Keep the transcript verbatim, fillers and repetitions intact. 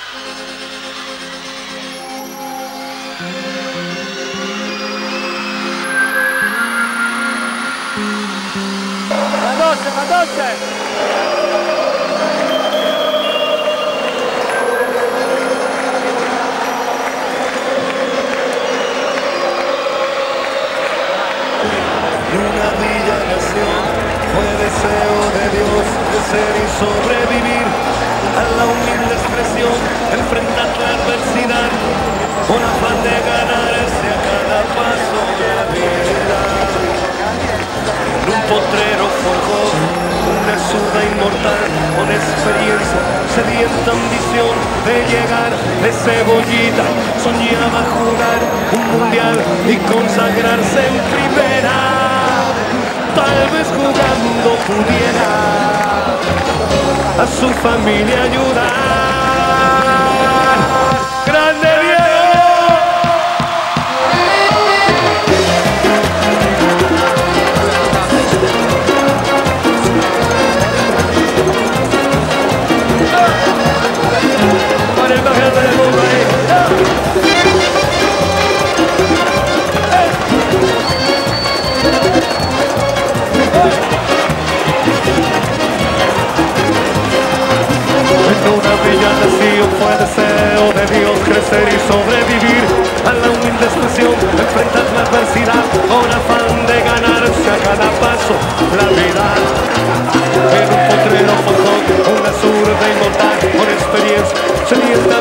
Madonna, Madonna! Una bella nación fue deseo de Dios de ser y sobrevivir a la humilde expresión, enfrentar la adversidad con afán de ganarse a cada paso de la vida. En un potrero forjó una zurda inmortal con experiencia, sedienta ambición de llegar de cebollita, soñaba jugar un mundial y consagrarse en primera. Tal vez jugando pudiera a su familia ayudar. ¡Grande Para el más grande del mundo ahí. Una bella nación fue deseo de Dios crecer y sobrevivir a la humilde expresión, enfrentar la adversidad con afán de ganarse a cada paso la vida. En un potrero forjó una zurda inmortal con experiencia, sedienta